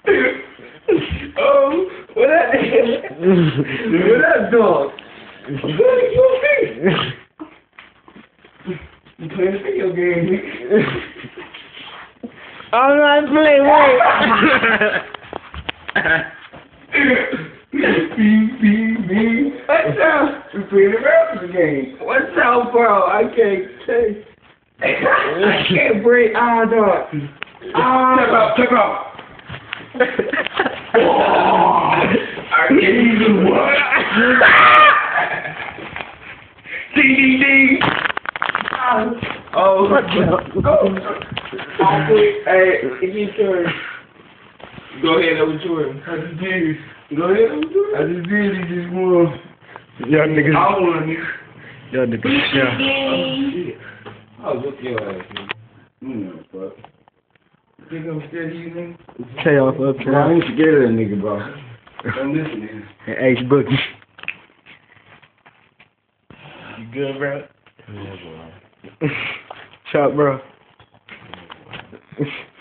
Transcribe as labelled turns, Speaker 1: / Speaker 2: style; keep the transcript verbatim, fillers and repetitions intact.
Speaker 1: Oh, what that? What that dog? What you okay? You playing a video game, nigga?
Speaker 2: I'm not playing. Wait.
Speaker 1: Beep, beep, beep. What's up? We playing a rap game. What's up, bro? I can't take. I can't breathe. Ah, dog. Ah. Check out, check out. Oh, I can't even what? Ding, ding, ding. Oh, oh. Hey, it's your turn. Go ahead, that was yours. I just did. Go ahead, that was yours. I just did. He just won.
Speaker 2: Y'all niggas.
Speaker 1: I won, nigga.
Speaker 2: Y'all niggas. Yeah.
Speaker 1: I'll look your ass, nigga. Mm, fuck. You think I'm scared of you, nigga?
Speaker 2: Tell y'all for up
Speaker 1: Bro, I ain't scared of that nigga, bro. Don't listen, nigga.
Speaker 2: Hey, H Boogie. You good, bro?
Speaker 1: Yeah, bro.
Speaker 2: Chop, bro.